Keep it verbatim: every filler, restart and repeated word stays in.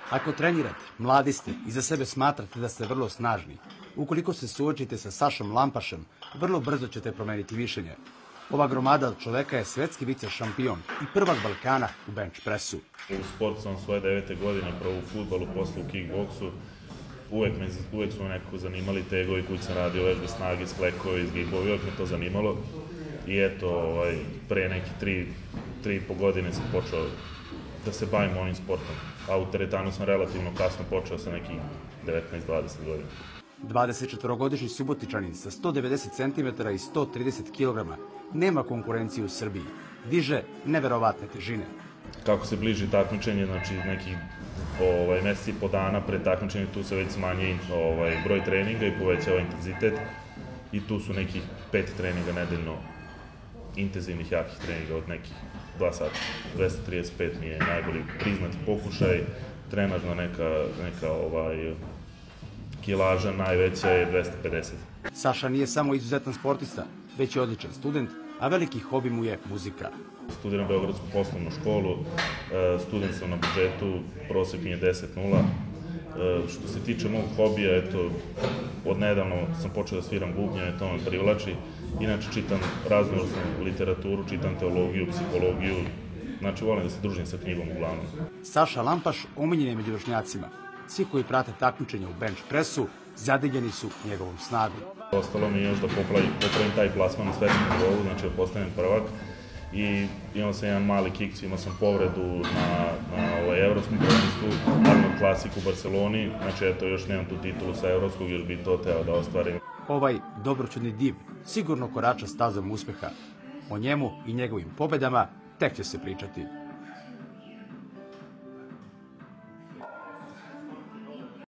Ako trenirate, mladi ste i za sebe smatrate da ste vrlo snažni, ukoliko se suočite sa Sašom Lampašem, vrlo brzo ćete promeniti mišljenje. Ova gromada od čoveka je svetski vice šampion i prvak Balkana u bench pressu. U sportu sam svoje devete godine, prvo u fudbalu, posle u kickboksu. Uvek, me, uvek su me nekako zanimali tegovi koji sam radio, vežbe snage, sklekovi, zgibovi, uvek me to zanimalo. I eto, ovaj, pre neke tri, tri i po godine sam počeo da se bavim ovim sportom. A u teretanu sam relativno kasno počeo sa nekih devetnaest dvadeset godina. dvadesetčetvorogodišnji Subotičanin sa sto devedeset centimetara i sto trideset kilograma nema konkurenciju u Srbiji. Diže neverovatne težine. Kako se bliži takmičenje, znači nekih ovaj, meseci i po dana pred takmičenjem, tu se već smanji ovaj, broj treninga i povećava intenzitet. I tu su nekih pet treninga nedeljno, intenzivnih, jakih treninga od nekih dva sata. dvesta trideset pet mi je najbolji priznati pokušaj, trenažna neka, neka ovaj, kilaža najveća je dvesta pedeset. Saša nije samo izuzetan sportista, već i odličan student, a veliki hobi mu je muzika. Studiram Beogradsku poslovnu školu, student sam na budžetu, prosek mi je deset nula. Što se tiče mog hobija, eto, odnedavno sam počeo da sviram bubnjeve, to me privlači. Inače čitam raznovrsnu literaturu, čitam teologiju, psihologiju, znači volim da se družim sa knjigom uglavnom. Saša Lampaš omiljen je među vršnjacima. Svi koji prate takmičenje u bench pressu zadivljeni su njegovom snagom. Ostalo mi je još da popravim taj plasman na svetskom nivou, znači da postanem prvak. I imao sam jedan mali kiks, imao sam povredu na, na ovaj, evropskom prvenstvu, Arnold Classic u Barceloni, znači eto još nemam tu titulu sa evropskog, još bi to teo da ostvarim. Ovaj dobroćudni div sigurno korača stazom uspeha. O njemu i njegovim pobedama tek će se pričati.